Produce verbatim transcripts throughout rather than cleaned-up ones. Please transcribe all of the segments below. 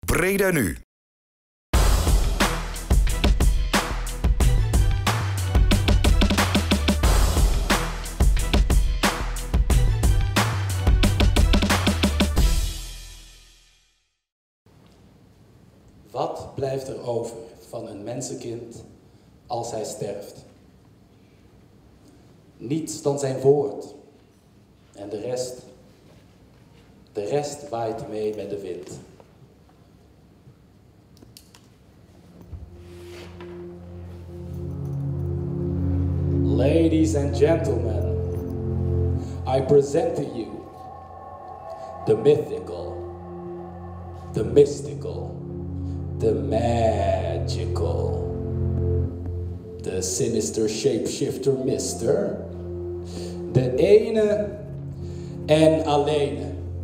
Breda Nu. Wat blijft er over van een mensenkind als hij sterft? Niets dan zijn woord. En de rest, de rest waait mee met de wind. Ladies and gentlemen, I present to you the mythical, the mystical, the magical, the sinister shapeshifter mister, de ene en alleen.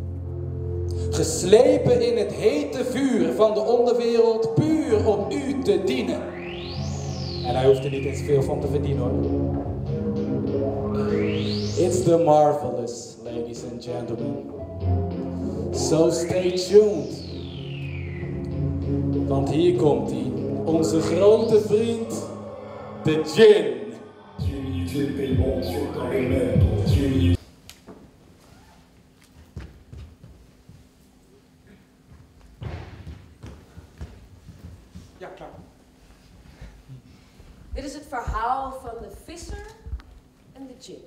Geslepen in het hete vuur van de onderwereld, puur om u te dienen. En hij hoeft er niet eens veel van te verdienen hoor. It's the marvelous, ladies and gentlemen. So stay tuned. Want hier komt hij, onze grote vriend, de Djinn. Ja, klaar. Dit is het verhaal van de visser en de Djinn.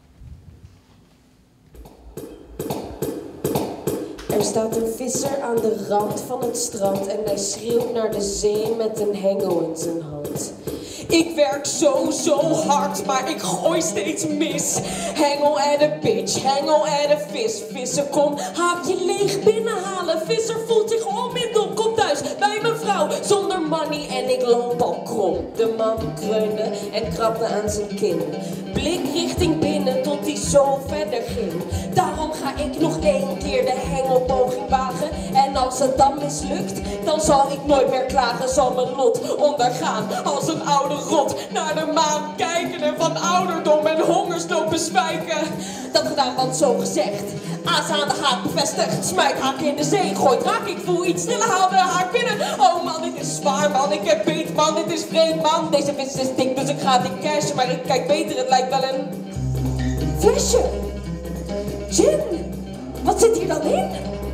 Er staat een visser aan de rand van het strand en hij schreeuwt naar de zee met een hengel in zijn hand. Ik werk zo, zo hard, maar ik gooi steeds mis. Hengel en een bitch, hengel en een vis. Vissen, kom, haak je leeg binnenhalen. Visser voelt zich onmiddel, kom thuis bij mijn vrouw zonder money en ik loop al krom. De man kreunde en krabde aan zijn kin. Blik richting binnen tot hij zo verder ging. Daarom ga ik nog één keer de hengelpoging wagen. En als het dan mislukt, dan zal ik nooit meer klagen. Zal mijn lot ondergaan als een oude rot naar de maan kijken en van ouderdom en hongersnood bezwijken. Dat gedaan, want zo gezegd, aas aan de haak bevestigd. Smijt haak in de zee, gooit raak, ik voel iets sneller, haal de haak binnen. Oh man, dit is zwaar man, ik heb beet man, dit is vreemd man. Deze vis is dik, dus ik ga die cashen, maar ik kijk beter, het lijkt wel een flesje. Djinn, wat zit hier dan in?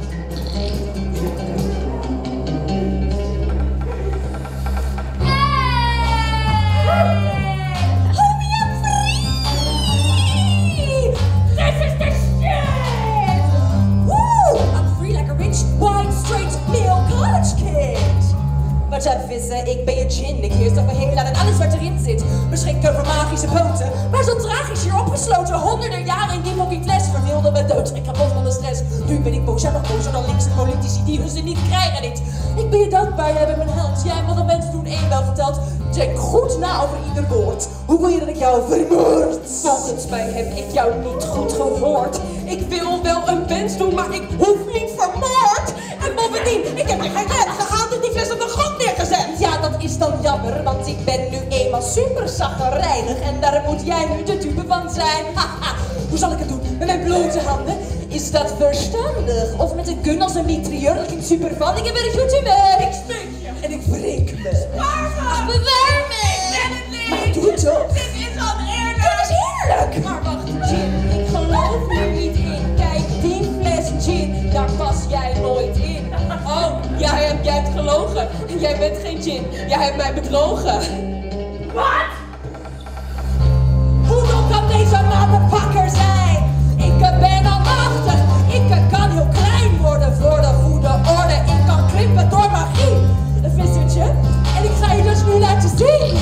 Wat jij vissen, ik ben je Djinn. Ik heers over heel aan en alles wat erin zit. Beschikt over magische poten. Maar zo tragisch hier opgesloten. Honderden jaren in die fucking fles verveelde me dood. Ik kapot van de stress. Nu ben ik boos, jij nog bozer dan linkse politici die hun ze niet krijgen dit. Ik ben je dankbaar, jij bent mijn held. Jij wat een mens doen één wel verteld. Denk goed na over ieder woord. Hoe wil je dat ik jou vermoord? Volgens mij heb ik jou niet goed gehoord. Ik wil wel een wens doen, maar ik hoef niet vermoord. En bovendien, ik heb er geen red gehaald en die fles op de grond neergezet. Ja, dat is dan jammer, want ik ben nu eenmaal super zaggerijnig. En daar moet jij nu de dupe van zijn. Haha, hoe zal ik het doen? Met mijn blote handen? Is dat verstandig? Of met een gun als een mitrailleur? Dat klinkt super van. Ik heb er een goed humeur. Ik steek je. En ik wreek me. Spaar me. Ach, bewaar me. Ik ben het niet. Maar doe het toch. Dit is oneerlijk. Dit is heerlijk. Maar wacht, Djinn, ik geloof er niet in. Kijk, die fles Djinn, daar pas jij nooit in. Oh, jij hebt, jij hebt gelogen. Jij bent geen Djinn. Jij hebt mij bedrogen. Wat? Hoe dom kan deze mappenpakker zijn? Ik ben almachtig. Ik kan heel klein worden voor de goede orde. Ik kan krimpen door magie. Een vissertje. En ik ga je dus nu laten zien.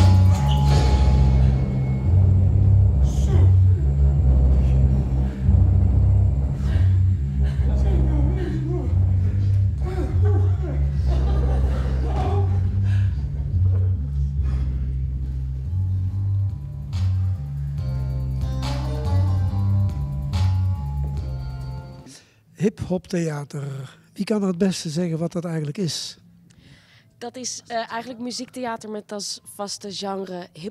Hip-hop theater. Wie kan er het beste zeggen wat dat eigenlijk is? Dat is uh, eigenlijk muziektheater met als vaste genre hip-hop.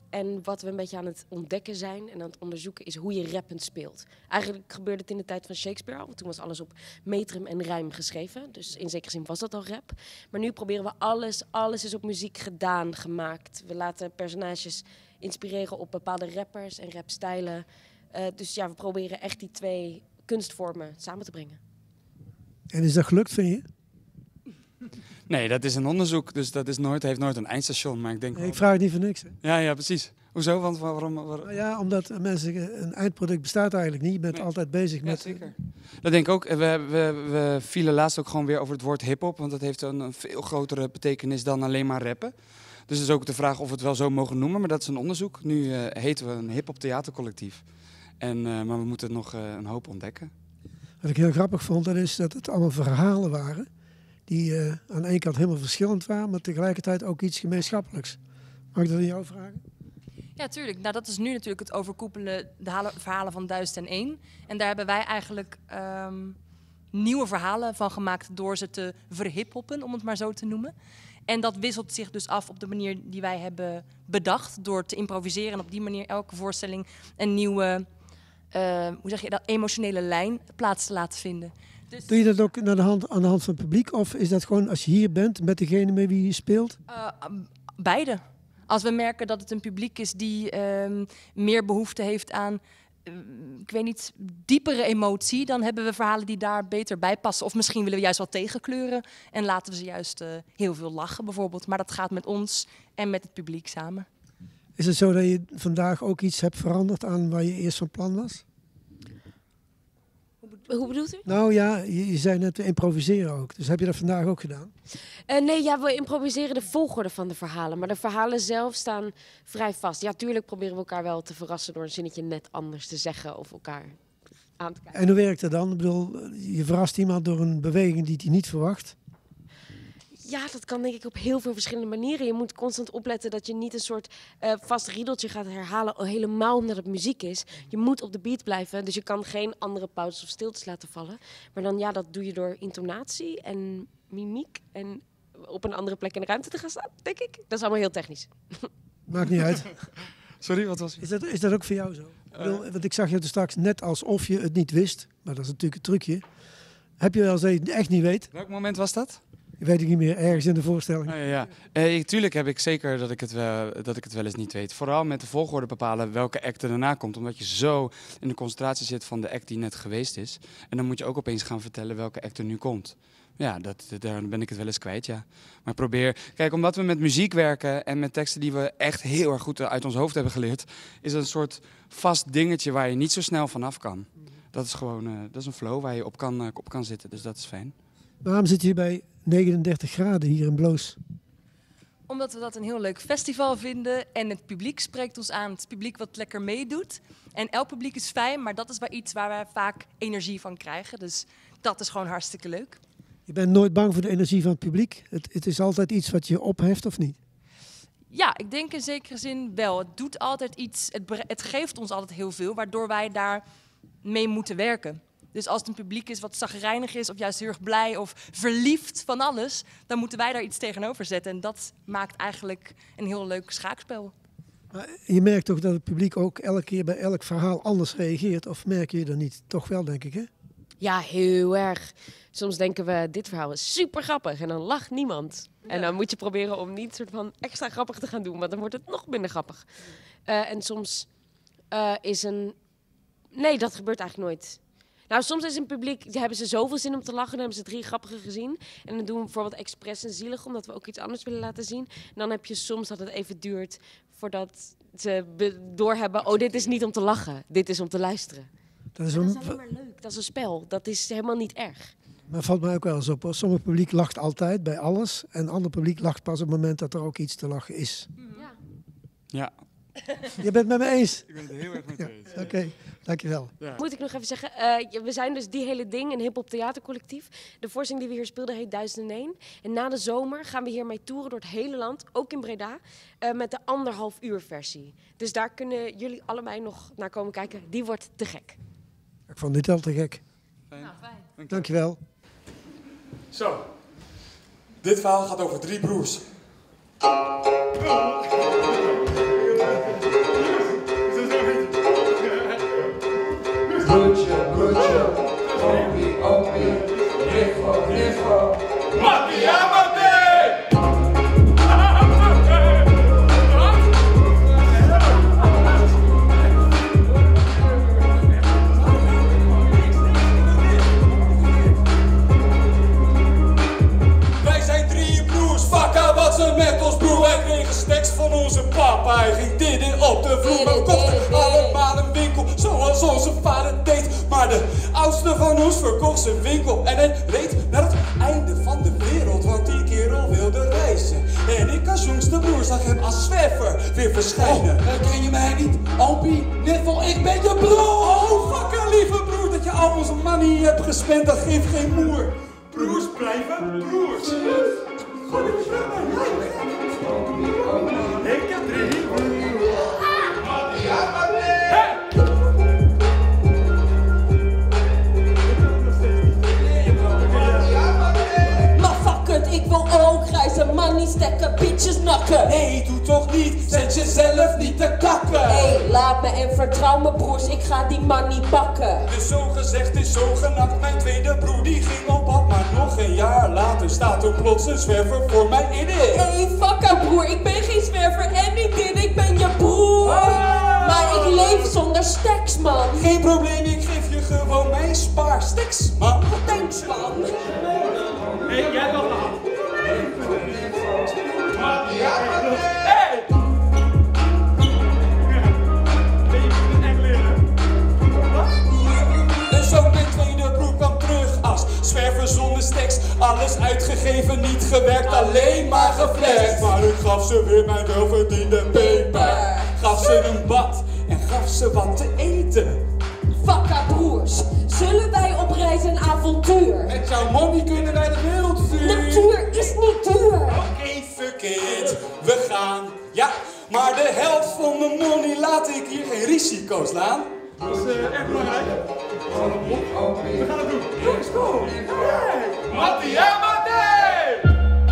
En wat we een beetje aan het ontdekken zijn en aan het onderzoeken is hoe je rappend speelt. Eigenlijk gebeurde het in de tijd van Shakespeare al, want toen was alles op metrum en rijm geschreven. Dus in zekere zin was dat al rap. Maar nu proberen we alles, alles is op muziek gedaan, gemaakt. We laten personages inspireren op bepaalde rappers en rapstijlen. Uh, dus ja, we proberen echt die twee kunstvormen samen te brengen. En is dat gelukt, vind je? Nee, dat is een onderzoek, dus dat is nooit, heeft nooit een eindstation. Maar ik denk. Nee, ik vraag het niet voor niks. Hè? Ja, ja, precies. Hoezo? Want waarom? waarom... Nou ja, omdat mensen een eindproduct bestaat eigenlijk niet. Je bent nee. altijd bezig ja, met. Zeker. Dat denk ik ook. We, we, we vielen laatst ook gewoon weer over het woord hip-hop, want dat heeft een, een veel grotere betekenis dan alleen maar rappen. Dus het is ook de vraag of we het wel zo mogen noemen, maar dat is een onderzoek. Nu uh, heten we een hip-hop theatercollectief. En, uh, maar we moeten nog uh, een hoop ontdekken. Wat ik heel grappig vond, dat is dat het allemaal verhalen waren die uh, aan de ene kant helemaal verschillend waren, maar tegelijkertijd ook iets gemeenschappelijks. Mag ik dat aan jou vragen? Ja, tuurlijk. Nou, dat is nu natuurlijk het overkoepelen, de verhalen van duizend en één. En daar hebben wij eigenlijk um, nieuwe verhalen van gemaakt door ze te verhiphoppen, om het maar zo te noemen. En dat wisselt zich dus af op de manier die wij hebben bedacht, door te improviseren en op die manier elke voorstelling een nieuwe, uh, hoe zeg je dat, emotionele lijn plaats te laten vinden. Dus, doe je dat ook naar de hand, aan de hand van het publiek? Of is dat gewoon als je hier bent met degene met wie je speelt? Uh, beide. Als we merken dat het een publiek is die uh, meer behoefte heeft aan, uh, ik weet niet, diepere emotie, dan hebben we verhalen die daar beter bij passen. Of misschien willen we juist wat tegenkleuren en laten we ze juist uh, heel veel lachen bijvoorbeeld. Maar dat gaat met ons en met het publiek samen. Is het zo dat je vandaag ook iets hebt veranderd aan waar je eerst van plan was? Hoe bedoelt u? Nou ja, je, je zei net improviseren ook. Dus heb je dat vandaag ook gedaan? Uh, nee, ja, we improviseren de volgorde van de verhalen. Maar de verhalen zelf staan vrij vast. Ja, tuurlijk proberen we elkaar wel te verrassen door een zinnetje net anders te zeggen of elkaar aan te kijken. En hoe werkt dat dan? Ik bedoel, je verrast iemand door een beweging die hij niet verwacht. Ja, dat kan denk ik op heel veel verschillende manieren. Je moet constant opletten dat je niet een soort uh, vast riedeltje gaat herhalen, helemaal omdat het muziek is. Je moet op de beat blijven, dus je kan geen andere pauzes of stiltes laten vallen. Maar dan ja, dat doe je door intonatie en mimiek en op een andere plek in de ruimte te gaan staan, denk ik. Dat is allemaal heel technisch. Maakt niet uit. Sorry, wat was het? Is dat, is dat ook voor jou zo? Uh, ik bedoel, want ik zag je er straks net alsof je het niet wist, maar dat is natuurlijk een trucje. Heb je wel eens dat je het echt niet weet? Welk moment was dat? Ik weet ik niet meer, ergens in de voorstelling. Oh, ja, ja. Eh, tuurlijk heb ik zeker dat ik, het wel, dat ik het wel eens niet weet. Vooral met de volgorde bepalen welke act er daarna komt. Omdat je zo in de concentratie zit van de act die net geweest is. En dan moet je ook opeens gaan vertellen welke act er nu komt. Ja, dat, daar ben ik het wel eens kwijt, ja. Maar probeer... Kijk, omdat we met muziek werken en met teksten die we echt heel erg goed uit ons hoofd hebben geleerd, is het een soort vast dingetje waar je niet zo snel vanaf kan. Dat is gewoon uh, dat is een flow waar je op kan, uh, op kan zitten, dus dat is fijn. Waarom zit je bij negenendertig graden hier in Bloos? Omdat we dat een heel leuk festival vinden en het publiek spreekt ons aan. Het publiek wat lekker meedoet. En elk publiek is fijn, maar dat is wel iets waar wij vaak energie van krijgen. Dus dat is gewoon hartstikke leuk. Je bent nooit bang voor de energie van het publiek? Het, het is altijd iets wat je opheft of niet? Ja, ik denk in zekere zin wel. Het doet altijd iets, het, het geeft ons altijd heel veel, waardoor wij daar mee moeten werken. Dus als het een publiek is wat chagrijnig is of juist heel erg blij of verliefd van alles, dan moeten wij daar iets tegenover zetten. En dat maakt eigenlijk een heel leuk schaakspel. Maar je merkt toch dat het publiek ook elke keer bij elk verhaal anders reageert? Of merk je dat niet? Toch wel, denk ik, hè? Ja, heel erg. Soms denken we, dit verhaal is super grappig en dan lacht niemand. Ja. En dan moet je proberen om niet soort van extra grappig te gaan doen, want dan wordt het nog minder grappig. Uh, en soms uh, is een... Nee, dat gebeurt eigenlijk nooit. Nou, soms is een publiek, hebben ze zoveel zin om te lachen, dan hebben ze drie grappige gezien. En dan doen we bijvoorbeeld expres en zielig, omdat we ook iets anders willen laten zien. En dan heb je soms dat het even duurt voordat ze doorhebben, oh, dit is niet om te lachen, dit is om te luisteren. Dat is, een... dat is alleen maar leuk, dat is een spel, dat is helemaal niet erg. Maar valt mij ook wel eens op, hoor. Sommig publiek lacht altijd bij alles en ander publiek lacht pas op het moment dat er ook iets te lachen is. Ja. Ja. Je bent het met me eens? Ik ben het heel erg met je eens. Ja, Oké, okay. Dankjewel. Ja. Moet ik nog even zeggen, uh, we zijn dus die hele ding, een hip-hop theatercollectief. De voorstelling die we hier speelden heet duizend en één. En na de zomer gaan we hiermee toeren door het hele land, ook in Breda, uh, met de anderhalf uur versie. Dus daar kunnen jullie allebei nog naar komen kijken. Die wordt te gek. Ik vond dit al te gek. Fijn. Nou, fijn. Dankjewel. Zo, dit verhaal gaat over drie broers. Wij zijn drie broers, fakka wat ze met ons broer. Wij kregen snacks van onze papa, hij ging dit op de vloer. We kochten allemaal een winkel, zoals onze vader deed. Maar de oudste van ons verkocht zijn winkel en hij reed naar het einde van de wereld, want die kerel wilde reizen. En ik als jongste broer zag hem als zwerver weer verschijnen. Oh, herken je mij niet? Alpie, Niffel, ik ben je broer! Oh, fakka lieve broer, dat je al onze money hebt gespend, dat geeft geen moer. Broers blijven broers. Ik heb drie broers. Maar fuck het, ik wil ook reizen, money stekken, bitches nakken. Nee, doe toch niet, zet jezelf niet te kakken. Hey, laat me en vertrouw me broers, ik ga die money pakken. Dus zo gezegd is zo genakt, mijn tweede broer die ging op pad. Maar nog een jaar later staat er plots een zwerver voor mij in it. Hey, fuck up broer, ik ben geen zwerver en niet dit, ik ben je broer. Maar ik leef zonder stacks man. Geen probleem, ik geef je gewoon mijn spaarsteks, man. Thanks man. Hey, jij nog aan. En zo mijn tweede broer kwam terug als zwerver zonder steks. Alles uitgegeven, niet gewerkt, alleen maar geflext. Maar ik gaf ze weer mijn welverdiende peper. Gaf ze een bad en gaf ze wat te eten. Fakka broers, zullen wij op reis en avontuur? Met jouw money kunnen wij de wereld zien. Natuur is niet duur. Oké, fuck it, we gaan. Ja, maar de helft van mijn money laat ik hier geen risico's slaan. Dat is uh, echt belangrijk. We gaan het doen. Jongens, kom. Hey. Mattie, ja, Mattie!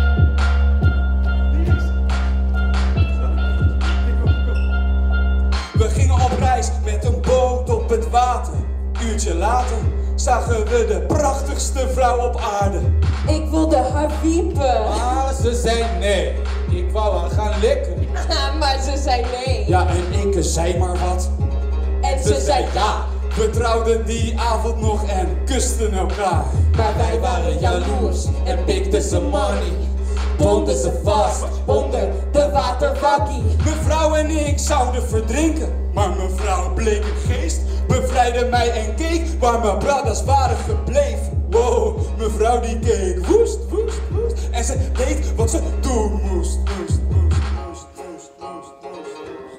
We gingen op reis met een boot op het water. Uurtje later zagen we de prachtigste vrouw op aarde. Ik wilde haar wiepen. Maar ze zei nee, ik wou haar gaan likken. Maar ze zei nee. Ja, en ik zei maar wat. En ze zei ja. We trouwden die avond nog en kusten elkaar. Maar wij waren jaloers en pikten ze money. Bonden ze vast onder de waterwaggie. Mevrouw en ik zouden verdrinken, maar mevrouw bleek een geest. Bevrijdde mij en keek waar mijn brothers waren gebleven. Wow, mevrouw die keek woest, woest, woest. En ze deed wat ze doen moest, moest, moest, moest, moest, moest, moest.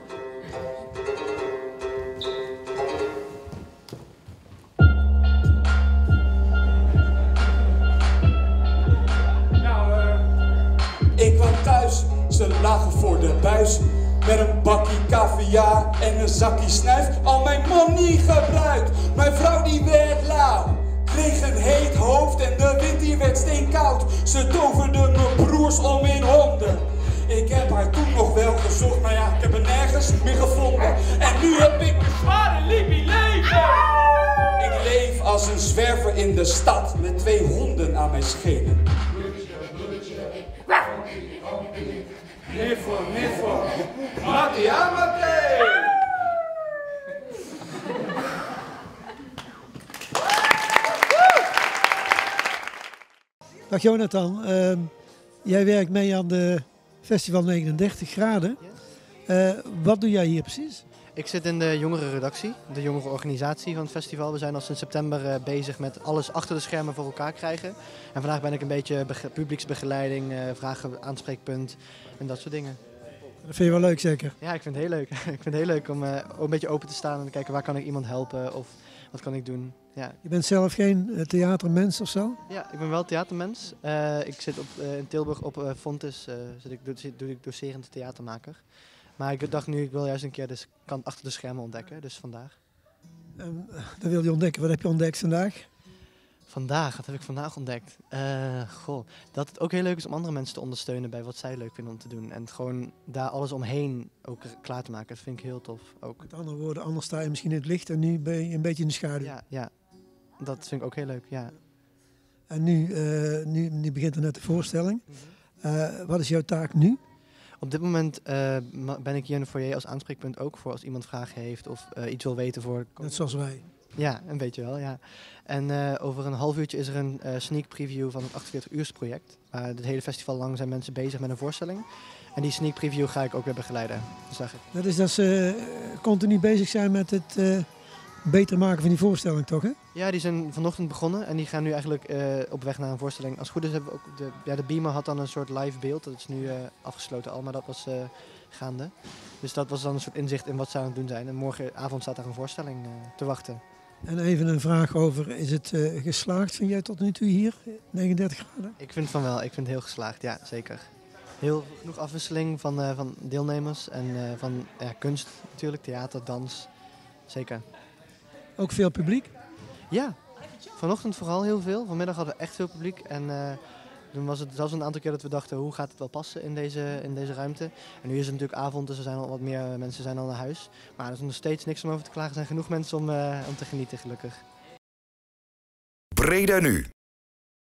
Ik kwam thuis, ze lagen voor de buis. Met een bakkie caviar en een zakje snuif. Al mijn money gebruikt. Mijn vrouw die werd lauw. Kreeg een heet hoofd en de wind die werd steenkoud. Ze toverde mijn broers om in honden. Ik heb haar toen nog wel gezocht, maar ja, ik heb haar nergens meer gevonden. En nu heb ik een zware lippie leven. Ik leef als een zwerver in de stad met twee honden aan mijn schenen. Niffel, niffel. Mattie, ja, Mattie! Dag Jonathan, uh, jij werkt mee aan de Festival negenendertig graden. Uh, wat doe jij hier precies? Ik zit in de jongere redactie, de jongere organisatie van het festival. We zijn al sinds september uh, bezig met alles achter de schermen voor elkaar krijgen. En vandaag ben ik een beetje publieksbegeleiding, uh, vragen, aanspreekpunt en dat soort dingen. Dat vind je wel leuk zeker? Ja, ik vind het heel leuk. ik vind het heel leuk om uh, een beetje open te staan en kijken waar kan ik iemand helpen of wat kan ik doen. Ja. Je bent zelf geen uh, theatermens of zo? Ja, ik ben wel theatermens. Uh, ik zit op, uh, in Tilburg op uh, Fontes, uh, zit ik, doe, doe ik docerend theatermaker. Maar ik dacht nu, ik wil juist een keer de kant achter de schermen ontdekken, dus vandaag. Um, dat wil je ontdekken. Wat heb je ontdekt vandaag? Vandaag, wat heb ik vandaag ontdekt? Uh, goh, dat het ook heel leuk is om andere mensen te ondersteunen bij wat zij leuk vinden om te doen. En gewoon daar alles omheen ook klaar te maken, dat vind ik heel tof. Ook. Met andere woorden, anders sta je misschien in het licht en nu ben je een beetje in de schaduw. Ja, ja. Dat vind ik ook heel leuk, ja. En nu, uh, nu, nu begint er net de voorstelling. Uh, wat is jouw taak nu? Op dit moment uh, ben ik hier in de foyer als aanspreekpunt ook voor als iemand vragen heeft of uh, iets wil weten voor... Net zoals wij. Ja, een beetje wel, ja. En uh, over een half uurtje is er een uh, sneak preview van het achtenveertig uurs project. Uh, het hele festival lang zijn mensen bezig met een voorstelling. En die sneak preview ga ik ook weer begeleiden. Zag ik. Dat is dat ze uh, continu bezig zijn met het uh, beter maken van die voorstelling, toch? Hè? Ja, die zijn vanochtend begonnen en die gaan nu eigenlijk uh, op weg naar een voorstelling. Als het goed is hebben we ook de, ja, de beamer had dan een soort live beeld. Dat is nu uh, afgesloten al, maar dat was uh, gaande. Dus dat was dan een soort inzicht in wat ze aan het doen zijn. En morgenavond staat daar een voorstelling uh, te wachten. En even een vraag over, is het uh, geslaagd, vind jij tot nu toe hier, negenendertig graden? Ik vind van wel, ik vind het heel geslaagd, ja, zeker. Heel genoeg afwisseling van, uh, van deelnemers en uh, van ja, kunst natuurlijk, theater, dans, zeker. Ook veel publiek? Ja, vanochtend vooral heel veel. Vanmiddag hadden we echt veel publiek en uh, toen was het zelfs een aantal keer dat we dachten, hoe gaat het wel passen in deze, in deze ruimte. En nu is het natuurlijk avond, dus er zijn al wat meer mensen zijn al naar huis. Maar er is nog steeds niks om over te klagen, er zijn genoeg mensen om, uh, om te genieten gelukkig. Breda nu.